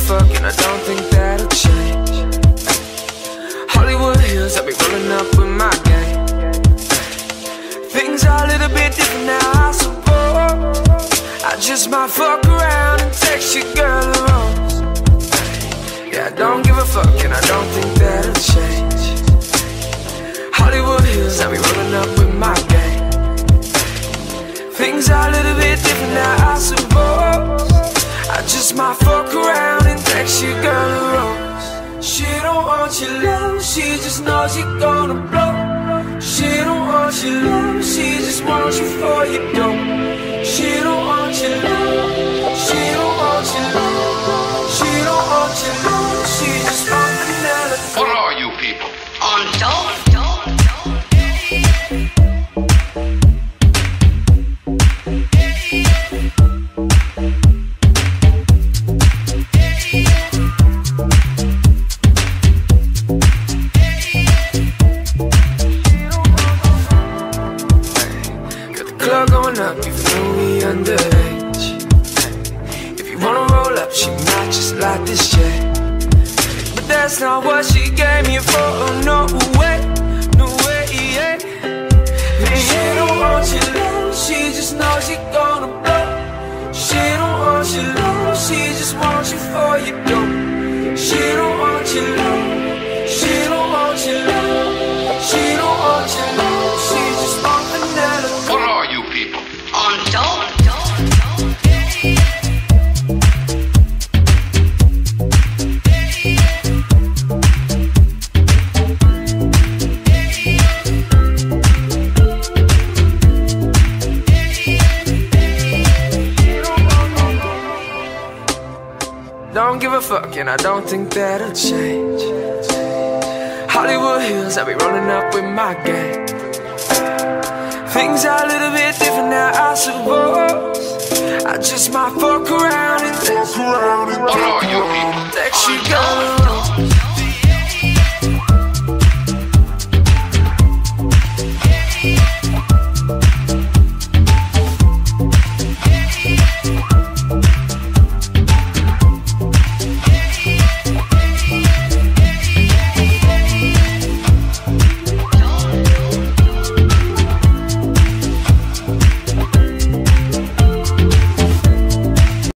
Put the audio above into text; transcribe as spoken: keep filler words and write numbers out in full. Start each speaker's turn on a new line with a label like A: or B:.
A: fuck and I don't think that'll change. Hollywood Hills, I'll be rolling up with my gang. Things are a little bit different now, I suppose. I just might fuck around and text your girl a rose. Yeah, I don't give a fuck and I don't think that'll change. Hollywood Hills, I'll be rolling up with my gang. Things are a little bit different now, I suppose. I just might fuck around and text your girl a rose. She don't want your love, she just knows you're gonna blow. She don't want your love, she just wants you for your dough. She don't want your love, she don't want your love. She don't want your love, she just wants vanilla.
B: What are you people? On dope?
A: Club going up, even though we underage. If you wanna roll up, she might just like this shit. But that's not what she came here for, oh, no way, no way, yeah. She don't want your love, she just knows you're gonna blow. She don't want your love, she just wants you for your dough. She don't want your love, she don't want your love. She don't want your love, she just wants vanilla.
B: What are you people? On dope?
A: Don't give a fuck and I don't think that'll change. Hollywood Hills, I'll be rolling up with my gang. Things are a little bit different now, I